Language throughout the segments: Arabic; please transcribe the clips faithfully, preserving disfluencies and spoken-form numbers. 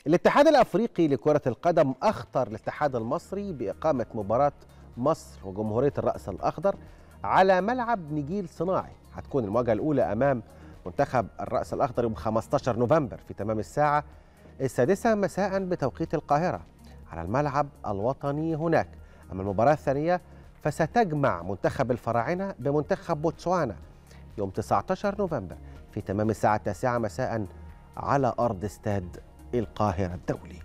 الاتحاد الأفريقي لكرة القدم أخطر الاتحاد المصري بإقامة مباراة مصر وجمهورية الرأس الأخضر على ملعب نجيل صناعي. هتكون المواجهة الأولى أمام منتخب الرأس الأخضر يوم خمسة عشر نوفمبر في تمام الساعة السادسة مساء بتوقيت القاهرة على الملعب الوطني هناك. أما المباراة الثانية فستجمع منتخب الفراعنة بمنتخب بوتسوانا يوم تسعة عشر نوفمبر في تمام الساعة التاسعة مساء على أرض استاد القاهرة الدولي.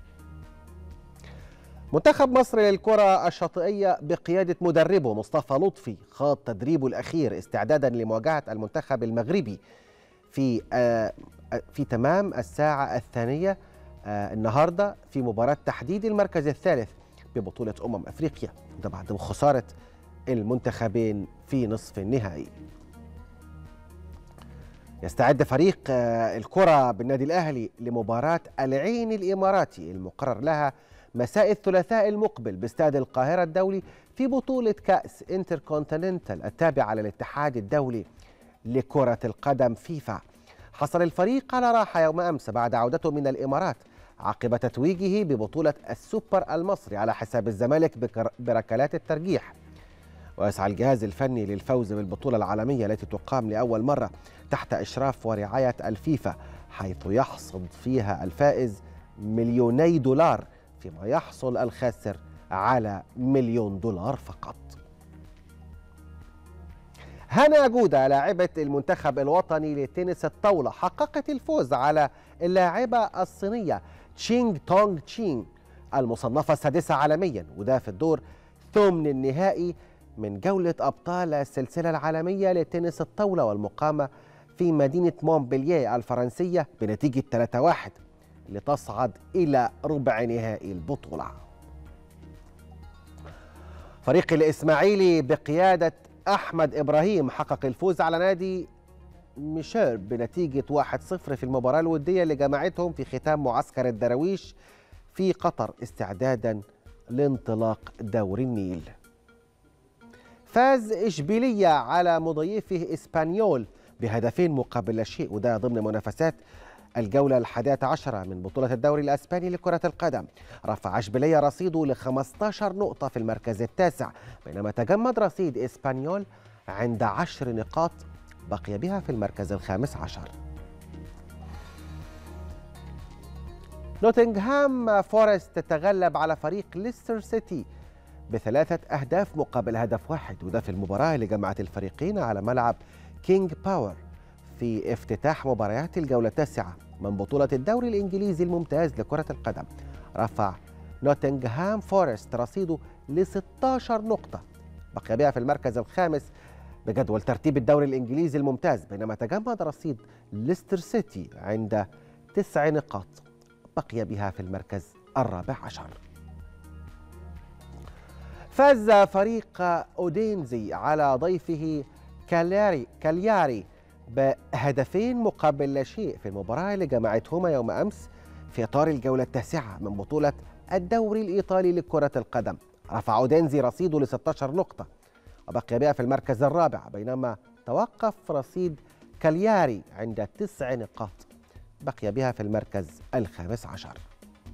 منتخب مصر للكرة الشاطئية بقيادة مدربه مصطفى لطفي خاض تدريبه الأخير استعدادا لمواجهة المنتخب المغربي في آه في تمام الساعة الثانية آه النهاردة في مباراة تحديد المركز الثالث ببطولة أمم أفريقيا، ده بعد خسارة المنتخبين في نصف النهائي. يستعد فريق الكرة بالنادي الأهلي لمباراة العين الإماراتي المقرر لها مساء الثلاثاء المقبل باستاد القاهرة الدولي في بطولة كأس انتركونتيننتال التابعة للاتحاد الدولي لكرة القدم فيفا. حصل الفريق على راحة يوم أمس بعد عودته من الإمارات عقب تتويجه ببطولة السوبر المصري على حساب الزمالك بركلات الترجيح. ويسعى الجهاز الفني للفوز بالبطولة العالمية التي تقام لأول مرة تحت إشراف ورعاية الفيفا، حيث يحصد فيها الفائز مليوني دولار فيما يحصل الخاسر على مليون دولار فقط. هنا جودة لاعبة المنتخب الوطني لتنس الطاولة حققت الفوز على اللاعبة الصينية تشينغ تونغ تشين المصنفة السادسة عالميا، وده في الدور ثمن النهائي من جولة أبطال السلسلة العالمية لتنس الطاولة والمقامة في مدينة مونبلييه الفرنسية بنتيجة ثلاثة واحد لتصعد إلى ربع نهائي البطولة. فريق الإسماعيلي بقيادة أحمد إبراهيم حقق الفوز على نادي ميشير بنتيجة واحد صفر في المباراة الودية اللي جمعتهم في ختام معسكر الدراويش في قطر استعدادا لانطلاق دوري النيل. فاز إشبيلية على مضيفه إسبانيول بهدفين مقابل لا شيء، وده ضمن منافسات الجولة الحادية عشرة من بطولة الدوري الأسباني لكرة القدم. رفع إشبيلية رصيده ل خمسة عشر نقطة في المركز التاسع، بينما تجمد رصيد إسبانيول عند عشر نقاط بقي بها في المركز الخامس عشر. نوتنغهام فورست تتغلب على فريق ليستر سيتي بثلاثة أهداف مقابل هدف واحد، وده في المباراة اللي جمعت الفريقين على ملعب كينج باور في افتتاح مباريات الجولة التاسعة من بطولة الدوري الإنجليزي الممتاز لكرة القدم. رفع نوتنغهام فورست رصيده ل ستة عشر نقطة بقي بها في المركز الخامس بجدول ترتيب الدوري الإنجليزي الممتاز، بينما تجمد رصيد ليستر سيتي عند تسع نقاط بقي بها في المركز الرابع عشر. فاز فريق أودينزي على ضيفه كالياري كالياري بهدفين مقابل لا شيء في المباراة اللي جمعتهما يوم أمس في إطار الجولة التاسعة من بطولة الدوري الإيطالي لكرة القدم. رفع أودينزي رصيده ل ستة عشر نقطة وبقي بها في المركز الرابع، بينما توقف رصيد كالياري عند تسع نقاط بقي بها في المركز الخامس عشر.